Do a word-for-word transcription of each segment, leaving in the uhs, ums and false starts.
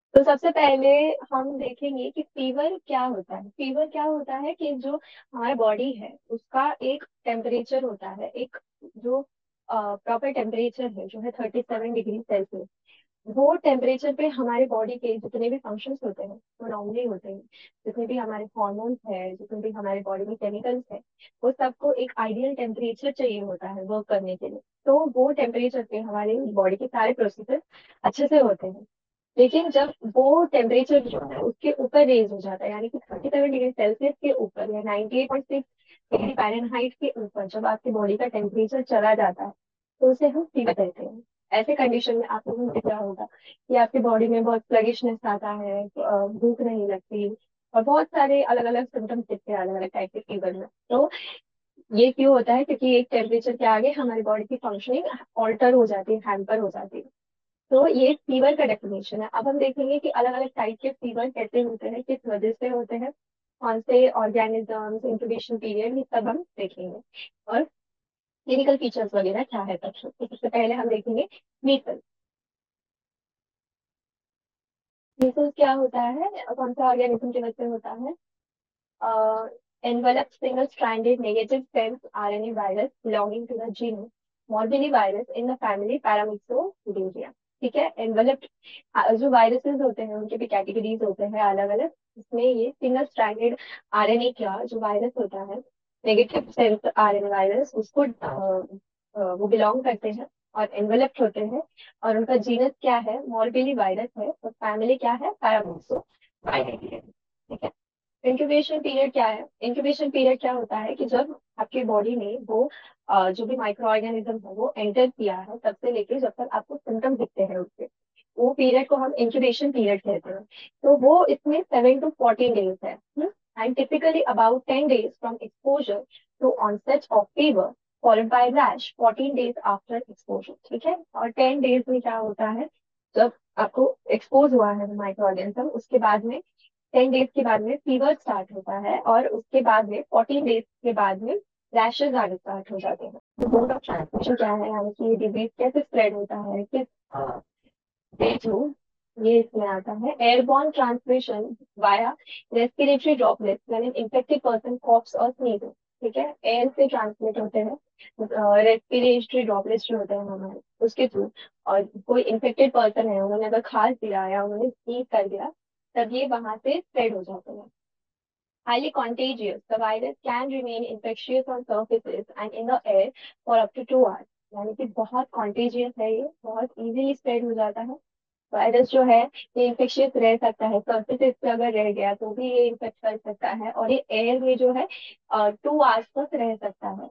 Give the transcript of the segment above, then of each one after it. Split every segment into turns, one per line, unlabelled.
तो सबसे पहले हम देखेंगे कि फीवर क्या होता है। फीवर क्या होता है कि जो हमारा बॉडी है उसका एक टेम्परेचर होता है, एक जो प्रॉपर टेम्परेचर है जो है थर्टी सेवन डिग्री सेल्सियस। वो टेम्परेचर पे हमारे बॉडी के जितने भी फंक्शंस होते हैं वो नॉर्मली होते हैं। जितने भी हमारे हॉर्मोन्स है, जितने भी हमारे बॉडी में केमिकल्स है, वो सबको एक आइडियल टेम्परेचर चाहिए होता है वर्क करने के लिए। तो वो टेम्परेचर पे हमारे बॉडी के सारे प्रोसेसेस अच्छे से होते हैं। लेकिन जब वो टेम्परेचर जो है उसके ऊपर रेज हो जाता है, यानी कि थर्टी सेवन डिग्री सेल्सियस के ऊपर या ninety eight point six degree Fahrenheit के ऊपर जब आपकी बॉडी का टेम्परेचर चला जाता है तो उसे हम फीवर कहते हैं। ऐसे कंडीशन में आप लोगों को दिख रहा होगा कि आपकी बॉडी में बहुत स्लगिशनेस आता है, अ, भूख नहीं लगती, और बहुत सारे अलग अलग सिम्टम्स दिखते हैं अलग अलग टाइप के फीवर में। तो ये क्यों होता है? क्योंकि एक टेम्परेचर के आगे हमारी बॉडी की फंक्शनिंग ऑल्टर हो जाती है, हैम्पर हो जाती है। तो ये फीवर का डेफिनेशन है। अब हम देखेंगे कि अलग अलग टाइप के फीवर कैसे होते हैं, किस वजह से होते हैं, कौन से ऑर्गेनिजम्स, इंक्यूबेशन पीरियड, ये सब हम देखेंगे। और क्लिनिकल फीचर्स वगैरह क्या है तब। तो सबसे पहले हम देखेंगे मीजल्स। मीजल्स क्या होता है, कौन सा ऑर्गेनिज्म की वजह से होता है? uh, enveloped single-stranded negative sense R N A virus belonging to the genus morbillivirus in the family Paramyxoviruria। ठीक है, एनवेलप्ड जो वायरसेस होते हैं उनके भी कैटेगरीज होते हैं अलग अलग। इसमें ये सिंगल स्ट्रैंडेड आरएनए का जो वायरस होता है, नेगेटिव सेंस आरएनए वायरस, उसको अ, अ, वो बिलोंग करते हैं और एनवेलप्ड होते हैं। और उनका जीनस क्या है? मॉर्बिली वायरस है, और फैमिली क्या है? पैरामोक्सो। ठीक है। इंक्यूबेशन पीरियड क्या है? इंक्यूबेशन पीरियड क्या होता है कि जब आपकी बॉडी में वो अ, जो भी माइक्रो ऑर्गेनिज्म है वो एंटर किया है तब से लेके जब तक आपको सिम्टम दिखते हैं उसके, वो पीरियड को हम इंक्यूबेशन पीरियड कहते हैं। तो वो इसमें सेवन टू फोर्टीन डेज है। And typically about ten days from exposure to onset of fever followed by rash fourteen days after exposure. ठीक है, और टेन डेज में क्या होता है, जब आपको एक्सपोज हुआ है माइक्रो ऑर्गेनिज्म उसके बाद में टेन डेज के बाद में फीवर स्टार्ट होता है, और उसके बाद में फोर्टीन डेज के बाद में रैशेज आने स्टार्ट हो जाते हैं। तो मोड ऑफ ट्रांसमिशन क्या है, यानी कि ये डिजीज कैसे स्प्रेड होता है, किस वे थ्रू, ये इसमें आता है। Airborne transmission via respiratory droplets when an infected person coughs और स्नीजेस। ठीक है, एयर से ट्रांसमिट होते हैं रेस्पिरेटरी ड्रॉपलेट्स जो होते हैं हमारे उसके थ्रू। और कोई इन्फेक्टेड पर्सन है, उन्होंने अगर खांस दिया या उन्होंने स्नीज कर दिया, तब ये वहां से स्प्रेड हो जाते हैं। Highly contagious, the virus can remain infectious on surfaces and in the air for up to two hours। यानी कि बहुत कॉन्टेजियस है, ये बहुत इजीली स्प्रेड हो जाता है। वायरस जो है ये इन्फेक्शियस रह सकता है, सर्फेसिस पे अगर रह गया तो भी ये इन्फेक्ट कर सकता है, और ये एयर में जो है टू आवर्स तक रह सकता है।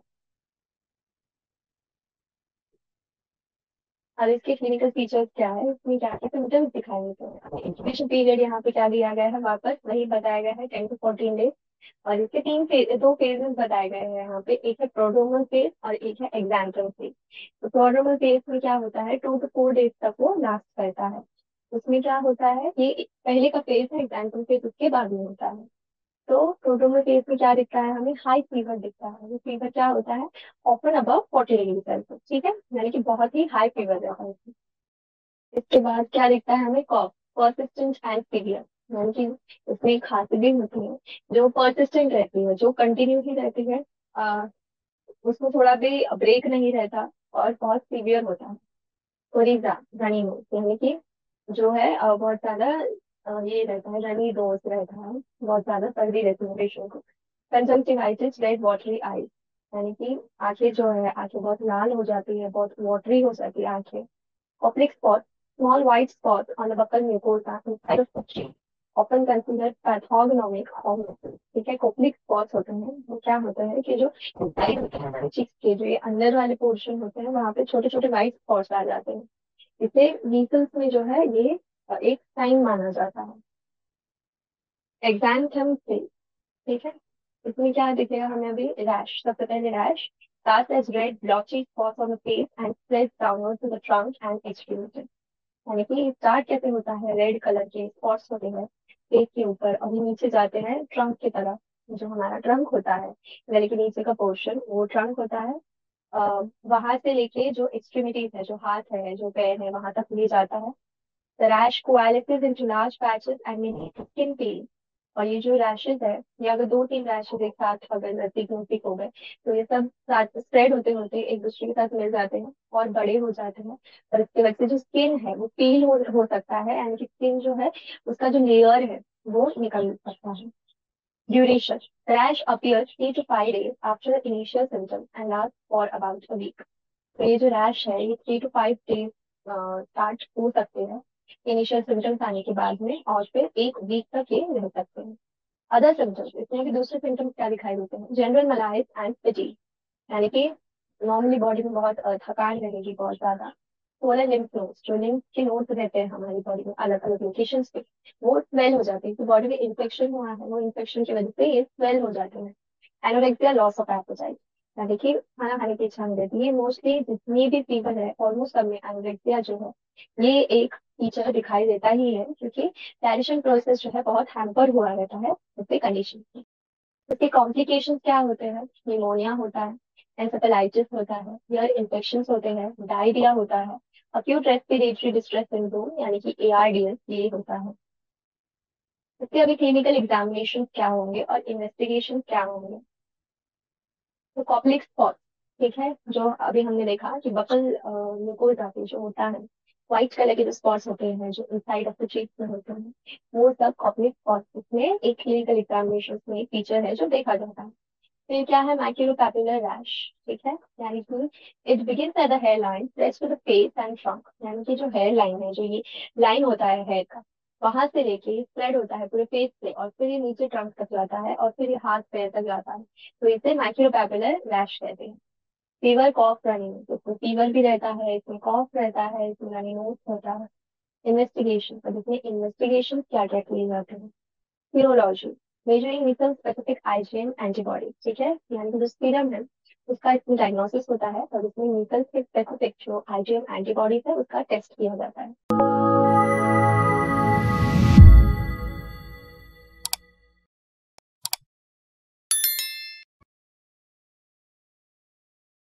अब इसके क्लिनिकल फीचर्स क्या है, इसमें क्या क्या सिम्टम्स दिखाई देते हैं। इंक्यूबेशन पीरियड यहाँ पे क्या दिया गया है, वापस वही बताया गया है, टेन टू फोर्टीन डेज। और इसके तीन फे, दो फेजेस बताए गए हैं यहाँ पे, एक है प्रोड्रोमल फेज और एक है एक्सैंथम फेज। तो प्रोड्रोमल फेज में क्या होता है, टू टू फोर डेज तक वो लास्ट करता है। उसमें क्या होता है, ये पहले का फेज है, एक्सैंथम फेज उसके बाद में होता है। तो प्रोड्रोमल फेज में क्या दिखता है हमें, हाई फीवर दिखता है। वो फीवर क्या होता है, often above forty degree Celsius. ठीक है, यानी कि बहुत ही हाई फीवर रहता है। इसके बाद क्या दिखता है हमें, कॉफ, परसिस्टेंट एंड सीवियर। यानी कि इसमें खांसी भी होती है जो परसिस्टेंट रहती है, जो कंटिन्यू ही रहती है, आ, उसमें थोड़ा भी ब्रेक नहीं रहता, और बहुत सीवियर होता है। कोरिजा, रनी नोज, यानी कि जो है अ, बहुत ज्यादा अ, ये रहता है, रनी नोज रहता है, बहुत ज्यादा सर्दी रहती है पेशेंट को। कंजंक्टिवाइटिस, रेड वाटरी आईज, यानी कि आंखें जो है, आंखें बहुत लाल हो जाती है, बहुत वाटरी हो जाती है आंखें। Oblique spot, small white spots on the buccal mucosa inside of the cheek, often considered pathognomic of measles। ठीक है, कोपलिक स्पॉट्स होते हैं, वो क्या होता है कि जो inside होते हैं हमारे चीक्स के, जो ये अंदर वाले पोर्शन होते हैं वहां पे छोटे छोटे व्हाइट स्पॉट्स आ जाते हैं। इसे मीजल्स में जो है ये अ, एक साइन माना जाता है। एक्सैंथम से, ठीक है, इसमें क्या दिखेगा हमें अभी, रैश, सबसे पहले rash starts as red blotchy spots on the face and spreads downward to the trunk and extremities। यानी कि स्टार्ट कैसे होता है, रेड कलर के स्पॉट्स होते हैं फेस के ऊपर, और ये नीचे जाते हैं ट्रंक की तरफ। जो हमारा ट्रंक होता है, गले के नीचे का पोर्शन वो ट्रंक होता है। आ, वहां से लेके जो एक्सट्रीमिटीज है, जो हाथ है जो पैर है, वहां तक ले जाता है। The rash coalesces into large patches and many skin pale. और ये जो रैशेज है, ये अगर दो तीन रैशेज एक साथ अगर नजदीक नजदीक हो गए तो ये सब साथ स्प्रेड होते होते एक दूसरे के साथ मिल जाते हैं और बड़े हो जाते हैं। और इसकी वजह से जो स्किन है वो पील हो, हो सकता है, यानी कि स्किन जो है उसका जो लेयर है वो निकल सकता है। Duration, rash appears three to five days after the initial symptoms and lasts for about a week। तो ये जो रैश है ये three to five days start हो सकते हैं इनिशियल सिम्टम्स आने के बाद में, और फिर एक वीक तक ये रह सकते हैं। अदर सिम्टम्स, इसमें भी दूसरे सिम्टम्स क्या दिखाई देते हैं? जनरल मलाइज एंड फटीग, यानी कि नॉर्मली बॉडी में बहुत अ, थकान रहेगी बहुत ज्यादा। सोलर लिम्फ नोड्स, जो लिम्फ के नोड्स रहते हैं हमारी बॉडी में अलग अलग लोकेशंस पे, वो स्वेल हो जाते हैं। तो बॉडी में इन्फेक्शन हुआ है, वो इन्फेक्शन की वजह से ये स्वेल हो जाते हैं। एनोरेक्सिया, लॉस ऑफ एपेटाइट, यानी कि खाना खाने की इच्छा नहीं रहती है। मोस्टली जितनी भी फीवर है ऑलमोस्ट सब में एनोरेक्सिया जो है ये एक फीचर दिखाई देता ही है, क्योंकि डाइजेशन प्रोसेस जो है बहुत हैम्पर हुआ रहता है इससे कंडीशन। इसके कॉम्प्लिकेशंस क्या होते हैं? निमोनिया होता है, एंसेफेलाइटिस होता है, ईयर इन्फेक्शंस होते हैं, डायरिया होता है, अक्यूट रेस्पिरेटरी डिस्ट्रेस सिंड्रोम यानी कि ए आर डी एस ये होता है। इसके अभी क्लिनिकल एग्जामिनेशन क्या होंगे और इन्वेस्टिगेशन क्या होंगे? तो कॉप्लिक स्पॉट, ठीक है, जो अभी हमने देखा कि बकल म्यूकोसा पे जो होता है व्हाइट कलर के जो स्पॉट्स होते हैं जो इनसाइड ऑफ द चीक में होते हैं, वो सब कॉप्लिक स्पॉट्स इसमें एक क्लिनिकल एग्जामिनेशन में एक फीचर है जो देखा जाता है। फिर क्या है? मैक्यूलोपैपुलर रैश, ठीक है, यानी कि it begins at the hair line spreads to the face and trunk, यानी कि जो हेयर लाइन है, जो ये लाइन होता है हेयर का, वहां से लेके स्प्रेड होता है पूरे फेस पे, और फिर ये नीचे ट्रंक तक जाता है, और फिर ये हाथ पैर तक जाता है। तो इसे मैक्यूलोपैपुलर रैश कहते हैं। फीवर, कॉफ, रनिंग, तो इसमें फीवर भी रहता है, इसमें कॉफ रहता है, इसमें रनिंग नोज होता है। इन्वेस्टिगेशन, तो इसमें इन्वेस्टिगेशन क्या क्या किए जाते हैं? Serology, measuring measles specific IgM antibody, ठीक है, यानी कि जो सीरम है उसका इसमें डायग्नोसिस होता है और इसमें मीजल्स के स्पेसिफिक जो आईजीएम एंटीबॉडीज है उसका टेस्ट किया जाता है।